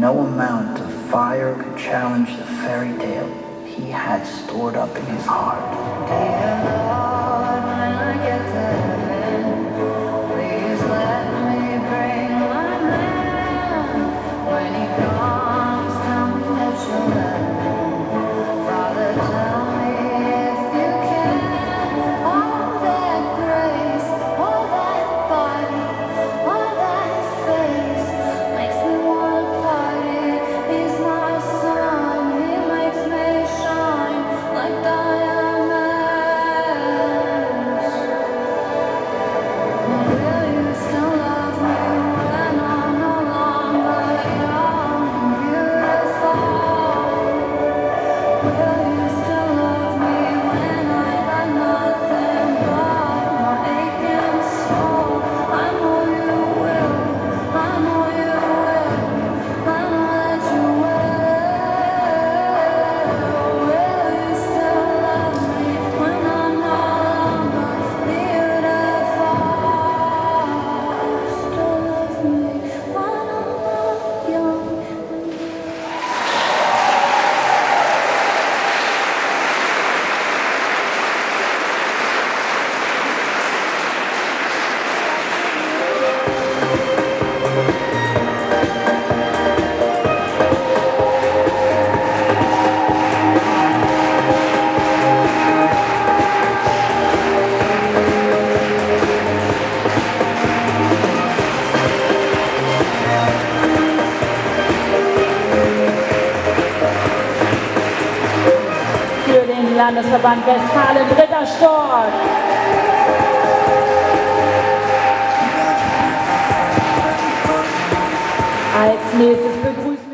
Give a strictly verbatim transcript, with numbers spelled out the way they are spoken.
no amount of fire could challenge the fairy tale he had stored up in his heart. Dear Lord, when I get to heaven, please let me bring my man. When he comes, tell me that you'll let me. Father, tell me if you can. All that grace, all that body, all that face makes me wanna party. He's my sun, he makes me shine like diamonds. Will you still love me when I'm no longer young and beautiful? Will you still love me when I got nothing but my aching soul? I know you will, I know you will, I know that you will. Will you still love me when I'm no longer beautiful? Still love me when I'm not young. Für den Landesverband Westfalen Britta Stork. Als nächstes begrüßen wir